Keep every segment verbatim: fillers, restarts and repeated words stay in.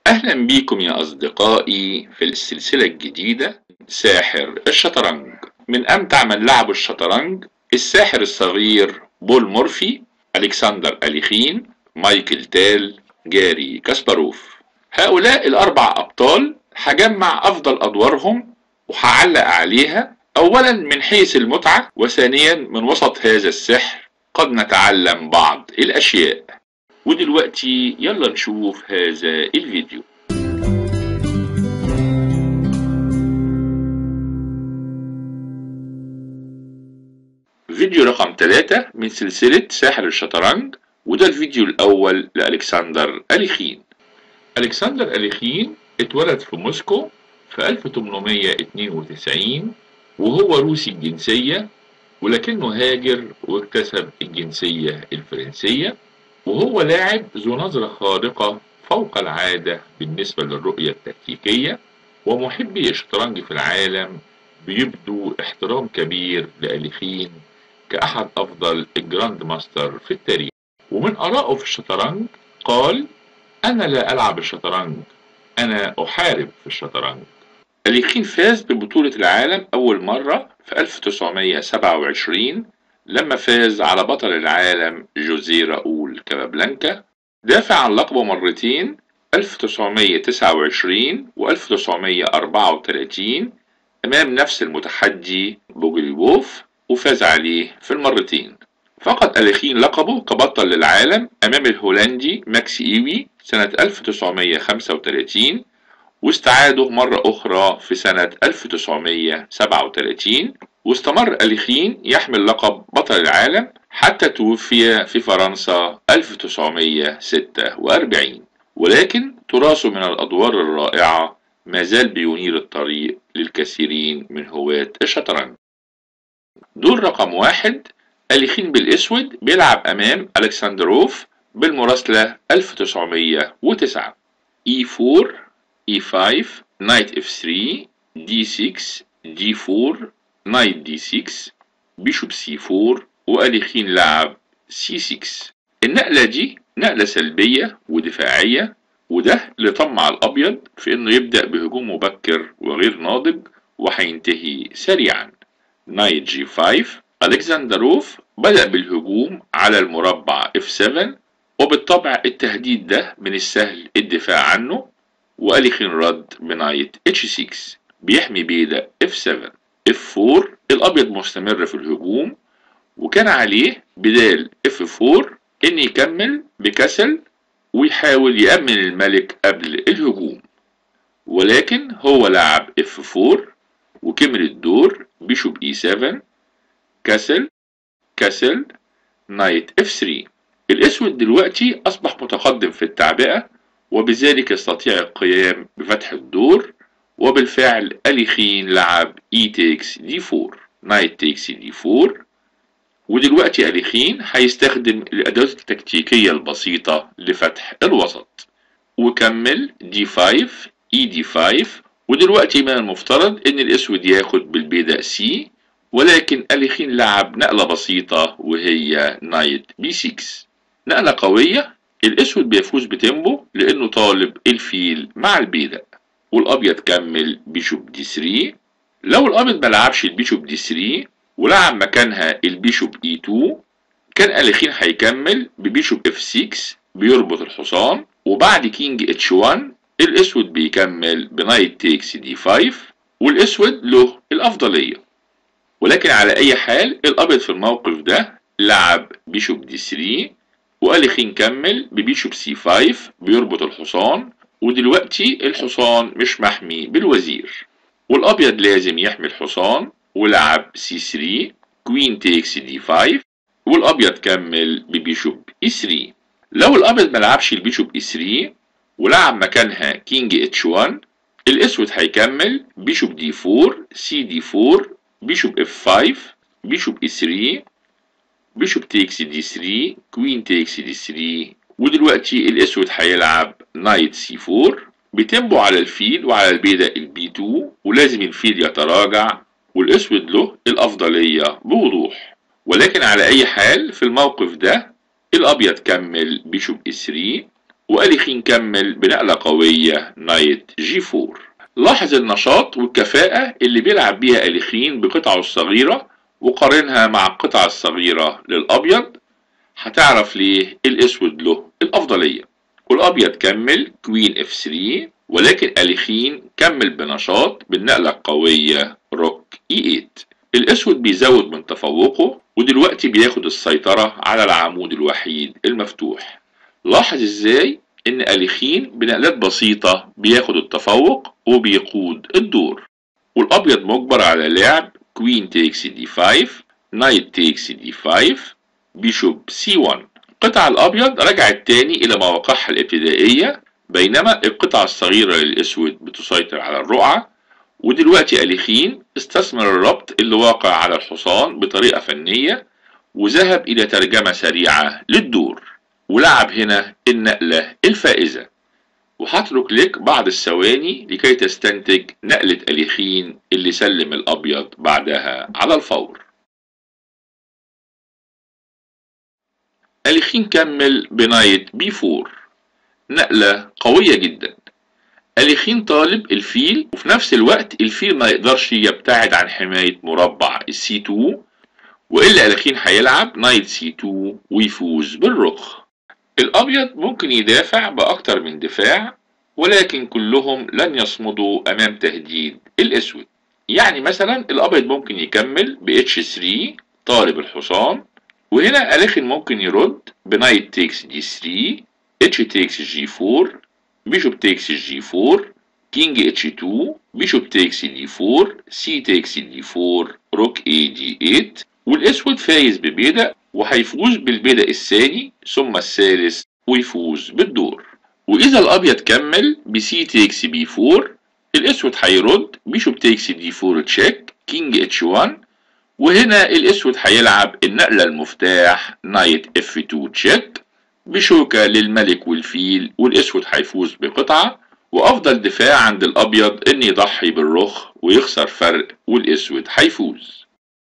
أهلا بيكم يا أصدقائي في السلسلة الجديدة ساحر الشطرنج. من أمتع من لعبوا الشطرنج الساحر الصغير بول مورفي، ألكسندر أليخين، مايكل تال، جاري كاسباروف. هؤلاء الأربع أبطال هجمع أفضل أدوارهم وهعلق عليها، أولا من حيث المتعة، وثانيا من وسط هذا السحر قد نتعلم بعض الأشياء. ودلوقتي يلا نشوف هذا الفيديو. فيديو رقم ثلاثة من سلسلة ساحر الشطرنج، وده الفيديو الأول لألكسندر أليخين. ألكسندر أليخين اتولد في موسكو في ألف وثمانمائة واثنين وتسعين، وهو روسي الجنسية، ولكنه هاجر واكتسب الجنسية الفرنسية. وهو لاعب ذو نظرة خارقة فوق العادة بالنسبة للرؤية التكتيكية، ومحبي الشطرنج في العالم بيبدوا احترام كبير لأليخين كأحد أفضل الجراند ماستر في التاريخ. ومن آرائه في الشطرنج قال: أنا لا ألعب الشطرنج، أنا أحارب في الشطرنج. أليخين فاز ببطولة العالم أول مرة في ألف وتسعمائة وسبعة وعشرين لما فاز على بطل العالم جوزيه راؤول كابابلانكا، دافع عن لقبه مرتين ألف وتسعمائة وتسعة وعشرين و ألف وتسعمائة وأربعة وثلاثين أمام نفس المتحدي بوغليبوف، وفاز عليه في المرتين. فقد أليخين لقبه كبطل للعالم أمام الهولندي ماكس إيوي سنة ألف وتسعمائة وخمسة وثلاثين، واستعاده مرة أخرى في سنة ألف وتسعمائة وسبعة وثلاثين. واستمر أليخين يحمل لقب بطل العالم حتى توفي في فرنسا ألف وتسعمائة وستة وأربعين، ولكن تراثه من الأدوار الرائعة ما زال بينير الطريق للكثيرين من هواة الشطرنج. دور رقم واحد، أليخين بالأسود بيلعب أمام ألكسندروف بالمراسلة ألف وتسعمائة وتسعة. إي أربعة إي خمسة نايت إف ثلاثة دي ستة دي أربعة نايت دي ستة بيشوب سي أربعة، وأليخين لعب سي ستة. النقلة دي نقلة سلبية ودفاعية، وده لطمع الأبيض في إنه يبدأ بهجوم مبكر وغير ناضج وهينتهي سريعا. نايت جي خمسة، ألكسندروف بدأ بالهجوم على المربع إف سبعة، وبالطبع التهديد ده من السهل الدفاع عنه، وأليخين رد بنايت اتش ستة بيحمي بيدا اف سبعة. اف أربعة، الأبيض مستمر في الهجوم، وكان عليه بدال اف أربعة إن يكمل بكسل ويحاول يأمن الملك قبل الهجوم، ولكن هو لعب اف أربعة وكمل الدور بيشوب اي سبعة كسل كسل نايت اف ثلاثة. الأسود دلوقتي أصبح متقدم في التعبئة، وبذلك يستطيع القيام بفتح الدور، وبالفعل أليخين لعب اي تيكس دي أربعة نايت تيكس دي أربعة. ودلوقتي أليخين هيستخدم الأدوات التكتيكية البسيطة لفتح الوسط، وكمل دي خمسة اي دي خمسة. ودلوقتي من المفترض ان الأسود ياخد بالبيدق سي، ولكن أليخين لعب نقلة بسيطة وهي نايت بي ستة، نقلة قوية. الأسود بيفوز بتيمبو لأنه طالب الفيل مع البيدق، والأبيض كمل بيشوب دي ثلاثة. لو الأبيض ملعبش البيشوب دي ثلاثة ولعب مكانها البيشوب اي اتنين، كان أليخين هيكمل ببيشوب اف ستة بيربط الحصان، وبعد كينج اتش واحد الأسود بيكمل بنايت تيكس دي خمسة، والأسود له الأفضلية. ولكن على أي حال الأبيض في الموقف ده لعب بيشوب دي ثلاثة، وأليخين كمل ببيشوب سي خمسة بيربط الحصان، ودلوقتي الحصان مش محمي بالوزير، والأبيض لازم يحمي الحصان، ولعب سي ثلاثة كوين تيكس دي خمسة، والأبيض كمل ببيشوب اي ثلاثة. لو الأبيض ملعبش البيشوب اي ثلاثة ولعب مكانها كينج اتش واحد، الأسود هيكمل بيشوب دي أربعة سي دي أربعة بيشوب اف خمسة بيشوب اي ثلاثة بيشوب تيكس دي ثلاثة كوين تيكس دي ثلاثة. ودلوقتي الأسود هيلعب نايت سي أربعة بتنبو على الفيل وعلى البيدق البي اتنين، ولازم الفيل يتراجع، والأسود له الأفضلية بوضوح. ولكن على أي حال في الموقف ده الأبيض كمل بيشوب اي ثلاثة، وأليخين كمل بنقلة قوية نايت جي فور. لاحظ النشاط والكفاءة اللي بيلعب بيها أليخين بقطعه الصغيرة وقارنها مع القطعة الصغيرة للأبيض، هتعرف ليه الأسود له الأفضلية. والأبيض كمل كوين اف ثري، ولكن أليخين كمل بنشاط بالنقلة القوية روك اي ثمانية. الأسود بيزود من تفوقه ودلوقتي بياخد السيطرة على العمود الوحيد المفتوح. لاحظ ازاي ان أليخين بنقلات بسيطة بياخد التفوق وبيقود الدور. والأبيض مجبر على لعب كوين تيكس دي خمسة، نايت تيكس دي خمسة، بيشوب سي واحد. القطعة الأبيض رجعت تاني إلى مواقعها الابتدائية، بينما القطعة الصغيرة للأسود بتسيطر على الرقعة. ودلوقتي أليخين استثمر الربط اللي واقع على الحصان بطريقة فنية وذهب إلى ترجمة سريعة للدور، ولعب هنا النقلة الفائزة. وهترك لك بعض الثواني لكي تستنتج نقلة أليخين اللي سلم الأبيض بعدها على الفور. أليخين كمل بنايت بي فور، نقلة قوية جدا. أليخين طالب الفيل، وفي نفس الوقت الفيل ما يقدرش يبتعد عن حماية مربع السي اتنين، وإلا أليخين هيلعب نايت سي اتنين ويفوز بالرخ. الأبيض ممكن يدافع بأكتر من دفاع، ولكن كلهم لن يصمدوا أمام تهديد الأسود. يعني مثلا الأبيض ممكن يكمل ب اتش ثري طالب الحصان، وهنا أليخين ممكن يرد بنايت تيكس دي ثري، اتش تيكس جي فور، بيشوب تيكس جي فور، كينج اتش اتنين، بيشوب تيكس دي فور، سي تيكس دي فور، روك اي دي ثمانية. والاسود فايز ببيدق، وهيفوز بالبيدق الثاني ثم الثالث ويفوز بالدور. واذا الابيض كمل بسي تيكس بي فور، الاسود هيرد بيشوب تيكس دي فور تشيك، كينج اتش واحد. وهنا الاسود هيلعب النقلة المفتاح نايت اف اتنين تشيك بشوكة للملك والفيل، والاسود هيفوز بقطعة. وافضل دفاع عند الابيض ان يضحي بالرخ ويخسر فرق، والاسود هيفوز.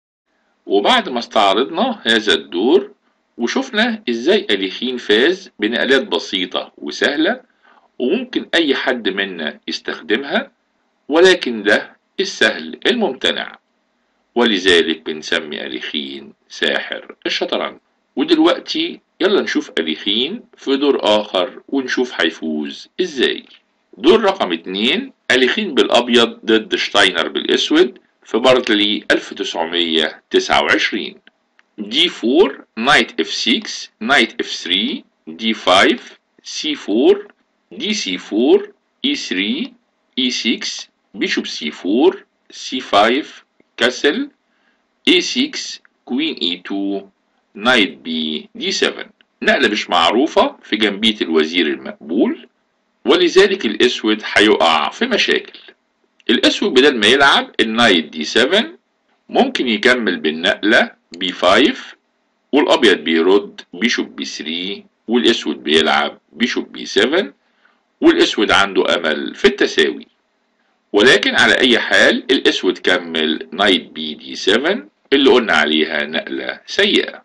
وبعد ما استعرضنا هذا الدور وشفنا ازاي أليخين فاز بنقلات بسيطة وسهلة وممكن اي حد منا يستخدمها، ولكن ده السهل الممتنع، ولذلك بنسمي أليخين ساحر الشطرنج. ودلوقتي يلا نشوف أليخين في دور آخر ونشوف هيفوز ازاي. دور رقم اتنين، أليخين بالأبيض ضد شتاينر بالأسود في بارتلي ألف وتسعمية وتسعة وعشرين. دي فور، نايت اف ستة، نايت اف ثري، دي خمسة، سي فور، دي سي فور، اي ثري، اي ستة، بيشوب سي فور، سي خمسة، كاسل، اي ستة، كوين اي اتنين، نايت بي دي سبعة. نقلة مش معروفة في جنبية الوزير المقبول، ولذلك الاسود هيقع في مشاكل. الاسود بدل ما يلعب النايت دي سبعة ممكن يكمل بالنقلة بي خمسة، والابيض بيرد بيشوب بي ثري، والاسود بيلعب بيشوب بي سبعة، والاسود عنده امل في التساوي. ولكن على اي حال الاسود كمل نايت بي دي سبعة اللي قلنا عليها نقلة سيئة.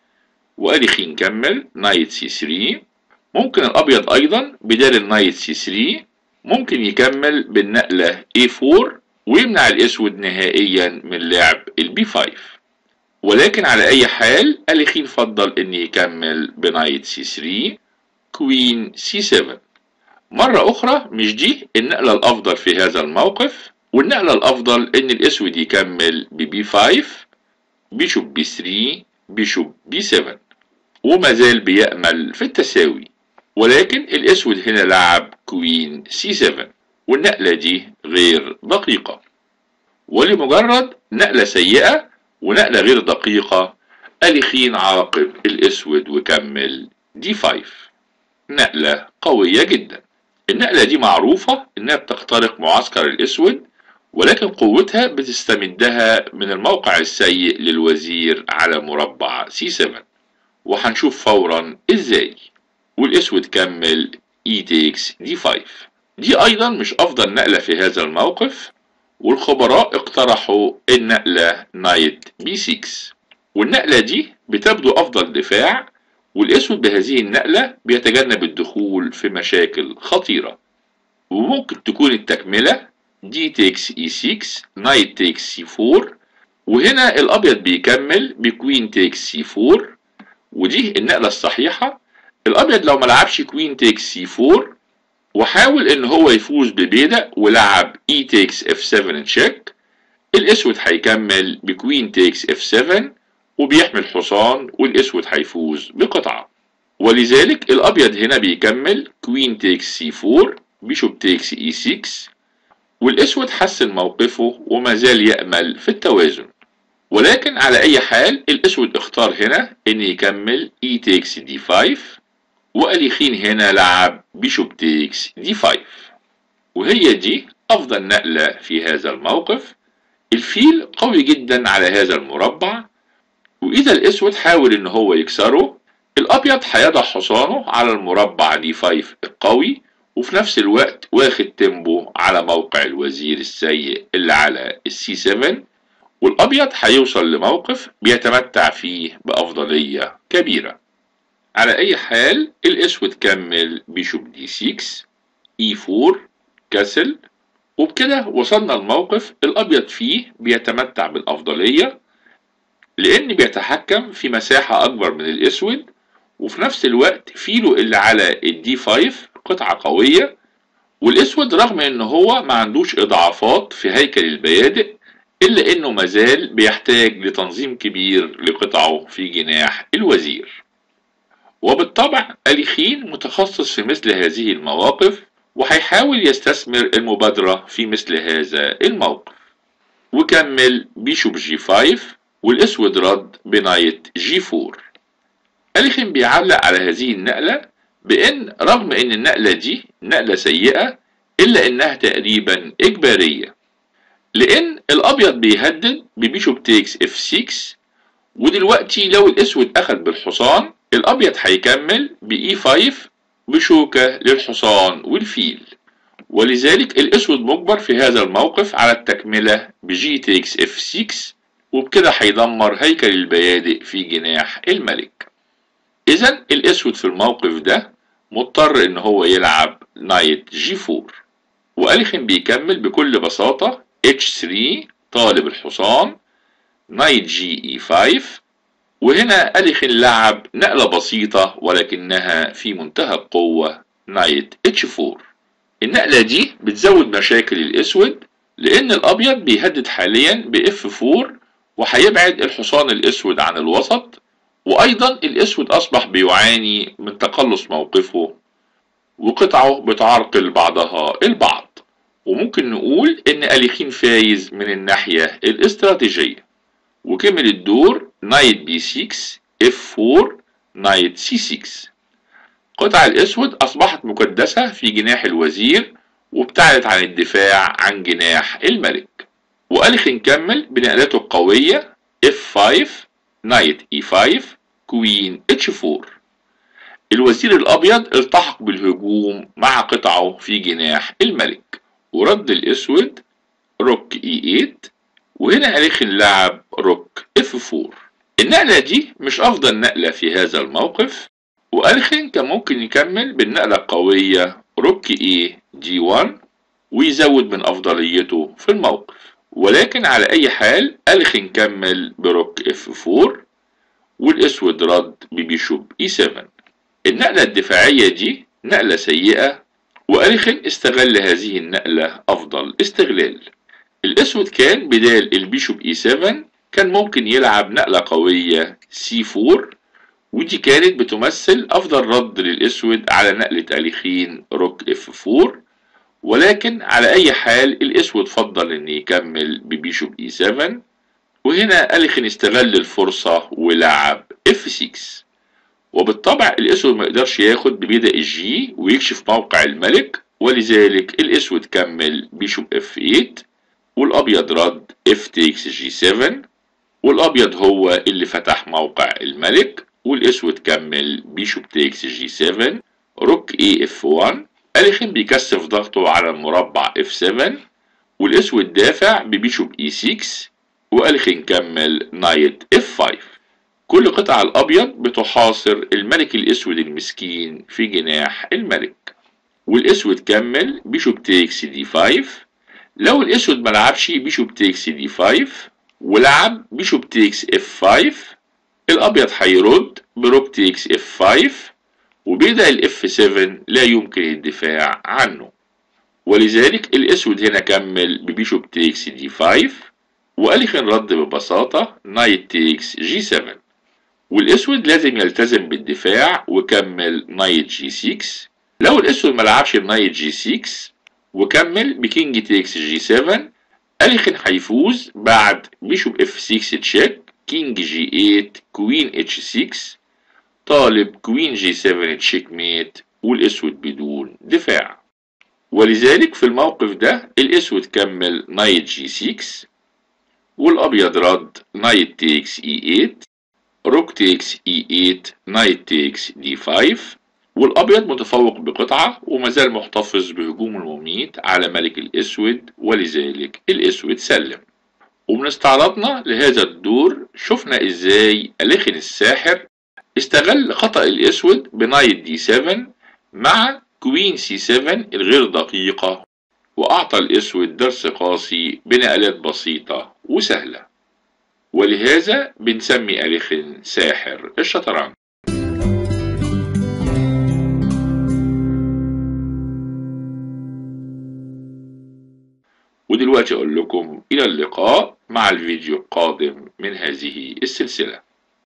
وأليخين كمل نايت سي ثري. ممكن الابيض ايضا بدال النايت سي ثري ممكن يكمل بالنقلة اي فور ويمنع الاسود نهائيا من لعب البي خمسة. ولكن على اي حال أليخين فضل ان يكمل بنايت سي ثري، كوين سي سبعة. مرة اخرى مش دي النقلة الافضل في هذا الموقف، والنقلة الافضل ان الاسود يكمل ببي خمسة، بيشوب بي ثري، بيشوب بي سبعة، وما زال بيأمل في التساوي. ولكن الاسود هنا لعب كوين سي سبعة، والنقلة دي غير دقيقة. ولمجرد نقلة سيئة ونقلة غير دقيقة أليخين عاقب الاسود وكمل دي خمسة، نقلة قوية جدا. النقلة دي معروفة انها بتخترق معسكر الاسود، ولكن قوتها بتستمدها من الموقع السيء للوزير على مربع سي سبعة، وهنشوف فورا ازاي. والاسود كمل اي تيكس دي خمسة. دي ايضا مش افضل نقلة في هذا الموقف، والخبراء اقترحوا النقلة نايت بي ستة، والنقلة دي بتبدو افضل دفاع، والاسود بهذه النقلة بيتجنب الدخول في مشاكل خطيرة. وممكن تكون التكملة دي تيكس اي ستة نايت تيكس سي أربعة، وهنا الابيض بيكمل بكوين تيكس سي أربعة، ودي النقلة الصحيحة. الابيض لو ملعبش كوين تيكس سي أربعة وحاول ان هو يفوز ببيدق ولعب اي تيكس اف سبعة تشيك، الاسود هيكمل بكوين تيكس اف سبعة وبيحمل حصان، والاسود هيفوز بقطعة. ولذلك الابيض هنا بيكمل كوين تيكس سي أربعة بيشوب تيكس اي ستة، والاسود حسن موقفه وما زال يأمل في التوازن. ولكن على اي حال الاسود اختار هنا ان يكمل اي تيكس دي خمسة، واليخين هنا لعب بيشوب تيكس دي خمسة، وهي دي افضل نقلة في هذا الموقف. الفيل قوي جدا على هذا المربع، واذا الاسود حاول ان هو يكسره، الابيض هيضع حصانه على المربع دي خمسة القوي، وفي نفس الوقت واخد تيمبو على موقع الوزير السيء اللي على السي سبعة، والابيض هيوصل لموقف بيتمتع فيه بافضلية كبيرة. على اي حال الاسود كمل بيشوب دي ستة اي أربعة كسل، وبكده وصلنا لموقف الابيض فيه بيتمتع بالافضلية، لان بيتحكم في مساحة اكبر من الاسود، وفي نفس الوقت فيله اللي على الدي خمسة قطعة قوية، والاسود رغم ان هو ما عندوش اضعافات في هيكل البيادق الا انه مازال بيحتاج لتنظيم كبير لقطعه في جناح الوزير. وبالطبع اليخين متخصص في مثل هذه المواقف، وهيحاول يستثمر المبادرة في مثل هذا الموقف. وكمل بيشوب جي خمسة، والاسود رد بنايت جي أربعة. اليخين بيعلق على هذه النقلة بان رغم ان النقلة دي نقلة سيئة الا انها تقريبا اجبارية، لان الابيض بيهدد ببيشوب تيكس اف ستة، ودلوقتي لو الاسود اخذ بالحصان الابيض هيكمل باي خمسة بشوكة للحصان والفيل، ولذلك الاسود مجبر في هذا الموقف على التكملة بجي تيكس اف ستة، وبكده هيدمر هيكل البيادق في جناح الملك. اذا الاسود في الموقف ده مضطر ان هو يلعب نايت جي أربعة، واليخين بيكمل بكل بساطة اتش ثلاثة طالب الحصان نايت جي اي خمسة، وهنا اليخين لعب نقلة بسيطة ولكنها في منتهى القوة نايت اتش أربعة. النقلة دي بتزود مشاكل الاسود، لان الابيض بيهدد حاليا باف أربعة وهيبعد الحصان الاسود عن الوسط، وايضا الاسود اصبح بيعاني من تقلص موقفه وقطعه بتعرقل بعضها البعض. وممكن نقول ان اليخين فايز من الناحية الاستراتيجية. وكمل الدور نايت بي ستة اف أربعة نايت سي ستة. قطع الاسود اصبحت مكدسة في جناح الوزير وابتعدت عن الدفاع عن جناح الملك. واليخين كمل بنقلته القوية اف خمسة نايت اي خمسة كوين اتش أربعة. الوزير الابيض التحق بالهجوم مع قطعه في جناح الملك، ورد الاسود روك اي ثمانية، وهنا اليخين لعب روك اف أربعة. النقلة دي مش افضل نقلة في هذا الموقف، واليخين كان ممكن يكمل بالنقلة القوية روك اي دي واحد ويزود من افضليته في الموقف، ولكن على اي حال اليخين كمل بروك اف أربعة، والاسود رد ببيشوب اي سبعة. النقلة الدفاعية دي نقلة سيئة، واليخين استغل هذه النقلة افضل استغلال. الاسود كان بدال البيشوب اي سبعة كان ممكن يلعب نقلة قوية سي أربعة، ودي كانت بتمثل افضل رد للاسود على نقلة اليخين روك اف أربعة، ولكن على اي حال الاسود فضل ان يكمل ببيشوب اي سبعة، وهنا اليخين استغل الفرصة ولعب اف ستة. وبالطبع الاسود ما يقدرش ياخد ببيدق الجي ويكشف موقع الملك، ولذلك الاسود كمل بيشوب اف ثمانية، والابيض رد اف تيكس جي سبعة، والابيض هو اللي فتح موقع الملك، والاسود كمل بيشوب تيكس جي سبعة روك اي اف واحد. اليخين بيكثف ضغطه على المربع اف سبعة، والاسود دافع ببيشوب اي ستة، واليخين كمل نايت اف خمسة. كل قطع الأبيض بتحاصر الملك الأسود المسكين في جناح الملك. والأسود كمل بيشوب تيكس دي خمسة. لو الأسود ملعبش بيشوب تيكس دي خمسة ولعب بيشوب تيكس اف خمسة، الأبيض هيرد بروك تيكس اف خمسة، وبيبدأ الاف سبعة لا يمكن الدفاع عنه، ولذلك الأسود هنا كمل ببيشوب تيكس دي خمسة، وأليخين رد ببساطة نايت تيكس جي سبعة، والأسود لازم يلتزم بالدفاع وكمل نايت جي ستة. لو الأسود ملعبش النايت جي ستة وكمل بكينج تيكس جي سبعة، أليخين هيفوز بعد بيشوب اف ستة تشيك، كينج جي تمانية، كوين اتش ستة، طالب كوين جي سبعة تشيك ميت، والأسود بدون دفاع. ولذلك في الموقف ده الأسود كمل نايت جي ستة، والأبيض رد نايت تيكس اي تمانية، روك تيكس اي تمانية، نايت تيكس دي خمسة، والأبيض متفوق بقطعة ومازال محتفظ بهجوم المميت على ملك الأسود، ولذلك الأسود سلم. ومن استعراضنا لهذا الدور شفنا ازاي أليخين الساحر استغل خطأ الأسود بنايت دي سبعة مع كوين سي سبعة الغير دقيقة، وأعطى الأسود درس قاسي بنقلات بسيطة وسهلة، ولهذا بنسمي أليخين ساحر الشطرنج. ودلوقتي أقول لكم إلى اللقاء مع الفيديو القادم من هذه السلسلة.